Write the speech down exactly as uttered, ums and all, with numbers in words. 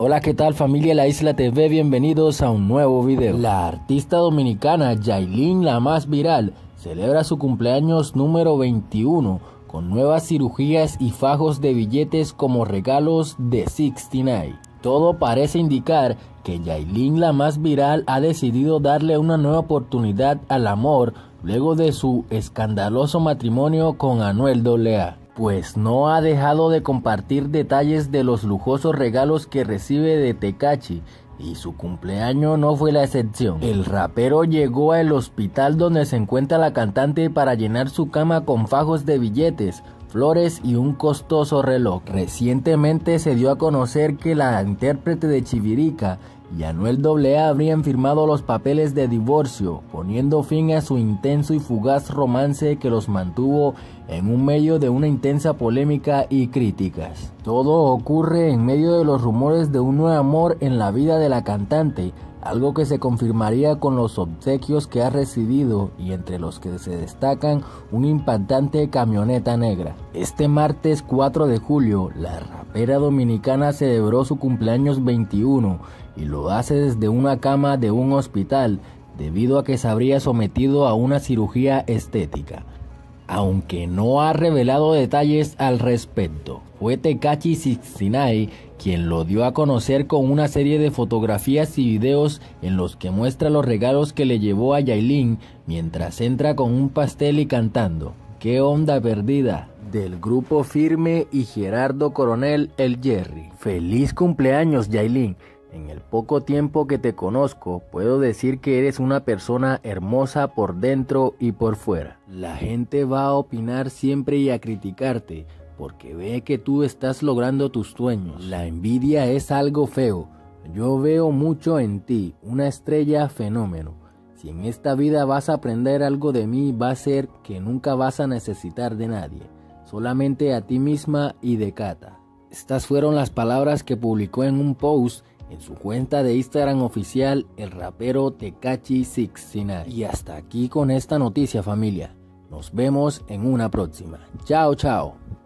Hola, ¿qué tal familia La Isla T V? Bienvenidos a un nuevo video. La artista dominicana Yailin, la más viral, celebra su cumpleaños número veintiuno con nuevas cirugías y fajos de billetes como regalos de sesenta y nueve. Todo parece indicar que Yailin, la más viral, ha decidido darle una nueva oportunidad al amor luego de su escandaloso matrimonio con Anuel A A. Pues no ha dejado de compartir detalles de los lujosos regalos que recibe de Tekashi, y su cumpleaños no fue la excepción. El rapero llegó al hospital donde se encuentra la cantante para llenar su cama con fajos de billetes, flores y un costoso reloj. Recientemente se dio a conocer que la intérprete de Chivirica y Anuel A A habrían firmado los papeles de divorcio, poniendo fin a su intenso y fugaz romance que los mantuvo en un medio de una intensa polémica y críticas. Todo ocurre en medio de los rumores de un nuevo amor en la vida de la cantante, algo que se confirmaría con los obsequios que ha recibido, y entre los que se destacan una impactante camioneta negra. Este martes cuatro de julio, la rapera dominicana celebró su cumpleaños veintiuno y lo hace desde una cama de un hospital debido a que se habría sometido a una cirugía estética. Aunque no ha revelado detalles al respecto, fue Tekashi sesenta y nueve quien lo dio a conocer con una serie de fotografías y videos en los que muestra los regalos que le llevó a Yailin mientras entra con un pastel y cantando "¿Qué onda perdida?" del grupo Firme y Gerardo Coronel el Jerry. Feliz cumpleaños, Yailin. En el poco tiempo que te conozco, puedo decir que eres una persona hermosa por dentro y por fuera. La gente va a opinar siempre y a criticarte, porque ve que tú estás logrando tus sueños. La envidia es algo feo. Yo veo mucho en ti, una estrella fenómeno. Si en esta vida vas a aprender algo de mí, va a ser que nunca vas a necesitar de nadie, solamente a ti misma y de Cata. Estas fueron las palabras que publicó en un post en su cuenta de Instagram oficial el rapero Tekashi sesenta y nueve. Y hasta aquí con esta noticia, familia. Nos vemos en una próxima. Chao, chao.